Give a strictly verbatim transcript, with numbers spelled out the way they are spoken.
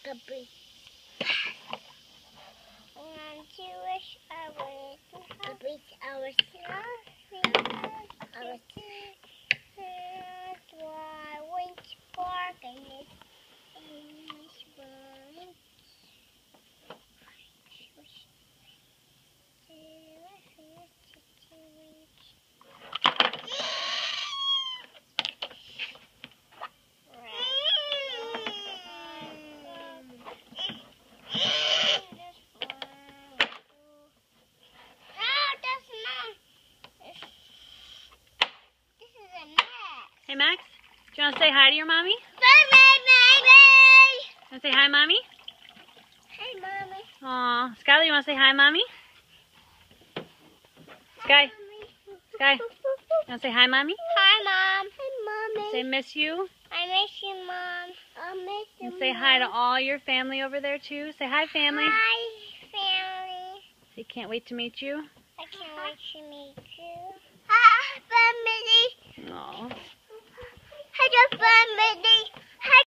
a bridge. And to wish I was A bridge, our our why winch park and this English bunch. Hey Max, do you want to say hi to your mommy? Baby, baby. Want to say hi, mommy? Hey, mommy. Aw, Skylar, you want to say hi, mommy? Sky, Sky, you want to say hi, mommy? Hi, mom. Hi, mommy. Say miss you. I miss you, mom. I miss you. And say hi to all your family over there too. Say hi, family. Hi, family. Say can't wait to meet you. I can't wait to meet you. Hi, family. Aw. Hi, family.